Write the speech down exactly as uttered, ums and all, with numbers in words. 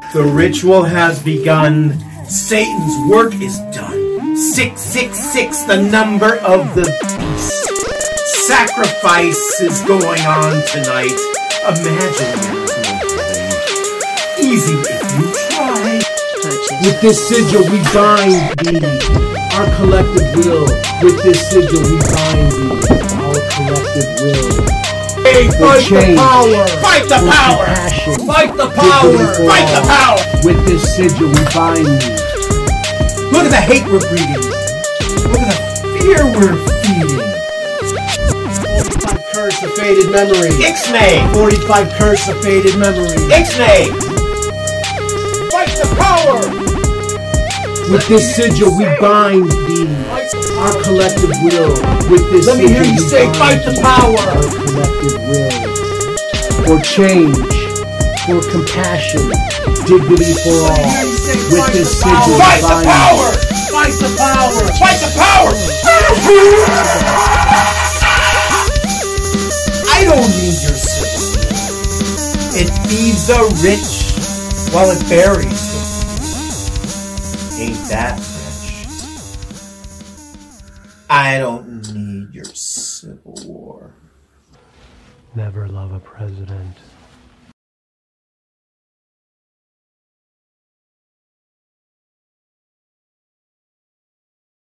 The ritual has begun. Satan's work is done. six six six, the number of the beast. Sacrifice is going on tonight. Imagine there's no heaven. Easy if you try. With this sigil we bind thee, our collective will. With this sigil we bind thee, our collective will. Hey, fight change, the power! Fight the power! Compassion, fight the power! Fight the power! With this sigil we bind thee. Look at the hate we're breeding. Look at the fear we're feeding. forty-five curse of faded memory. Ixnay! forty-five curse of faded memory. Ixnay! Fight the power! With this sigil we bind thee, our collective will. With this Let me sigil hear you we say, bind fight the thee, power! Our collective will. For change, for compassion, dignity for all. With this sigil we fight the bind power! thee. Fight the power! Fight the power! I don't need your sigil. It feeds the rich while it buries the poor. Ain't that rich? I don't need your civil war. Never love a president